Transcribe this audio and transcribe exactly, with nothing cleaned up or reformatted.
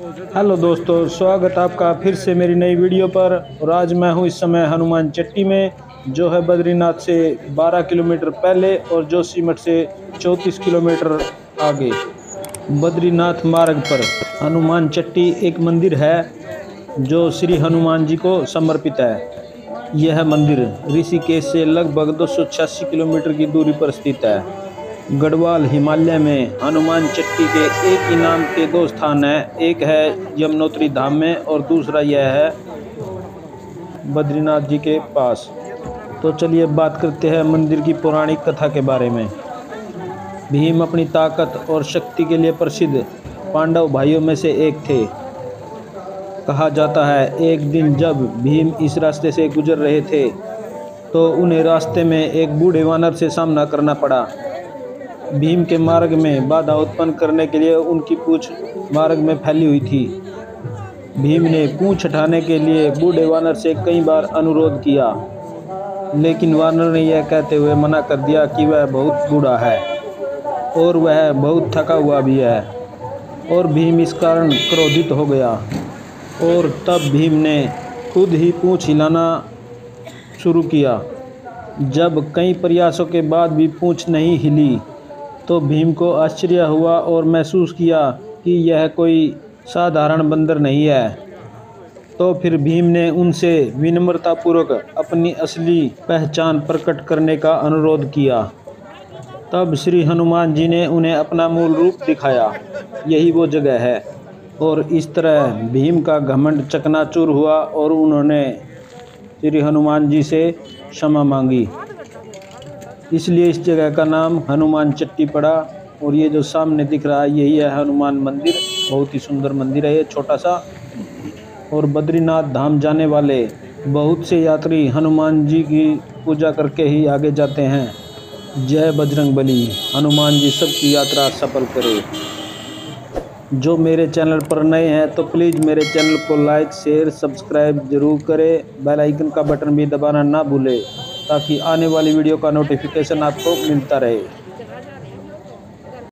Hello दोस्तों, स्वागत आपका फिर से मेरी नई वीडियो पर। और आज मैं हूं इस समय हनुमान चट्टी में, जो है बद्रीनाथ से बारह किलोमीटर पहले और जोशीमठ से चौंतीस किलोमीटर आगे बद्रीनाथ मार्ग पर। हनुमान चट्टी एक मंदिर है जो श्री हनुमान जी को समर्पित है। यह मंदिर ऋषिकेश से लगभग दो सौ छियासी किलोमीटर की दूरी पर स्थित है। गढ़वाल हिमालय में हनुमान चट्टी के एक ही नाम के दो स्थान हैं, एक है यमुनोत्री धाम में और दूसरा यह है बद्रीनाथ जी के पास। तो चलिए बात करते हैं मंदिर की पौराणिक कथा के बारे में। भीम अपनी ताकत और शक्ति के लिए प्रसिद्ध पांडव भाइयों में से एक थे। कहा जाता है एक दिन जब भीम इस रास्ते से गुजर रहे थे तो उन्हें रास्ते में एक बूढ़े वानर से सामना करना पड़ा। भीम के मार्ग में बाधा उत्पन्न करने के लिए उनकी पूंछ मार्ग में फैली हुई थी। भीम ने पूंछ हटाने के लिए बूढ़े वानर से कई बार अनुरोध किया, लेकिन वानर ने यह कहते हुए मना कर दिया कि वह बहुत बूढ़ा है और वह बहुत थका हुआ भी है। और भीम इस कारण क्रोधित हो गया और तब भीम ने खुद ही पूंछ हिलाना शुरू किया। जब कई प्रयासों के बाद भी पूंछ नहीं हिली तो भीम को आश्चर्य हुआ और महसूस किया कि यह कोई साधारण बंदर नहीं है। तो फिर भीम ने उनसे विनम्रतापूर्वक अपनी असली पहचान प्रकट करने का अनुरोध किया। तब श्री हनुमान जी ने उन्हें अपना मूल रूप दिखाया। यही वो जगह है। और इस तरह भीम का घमंड चकनाचूर हुआ और उन्होंने श्री हनुमान जी से क्षमा मांगी। इसलिए इस जगह का नाम हनुमान चट्टी पड़ा। और ये जो सामने दिख रहा है यही है हनुमान मंदिर। बहुत ही सुंदर मंदिर है ये, छोटा सा। और बद्रीनाथ धाम जाने वाले बहुत से यात्री हनुमान जी की पूजा करके ही आगे जाते हैं। जय बजरंगबली। हनुमान जी सबकी यात्रा सफल करे। जो मेरे चैनल पर नए हैं तो प्लीज़ मेरे चैनल को लाइक शेयर सब्सक्राइब जरूर करें। बेल आइकन का बटन भी दबाना ना भूलें ताकि आने वाली वीडियो का नोटिफिकेशन आपको मिलता रहे।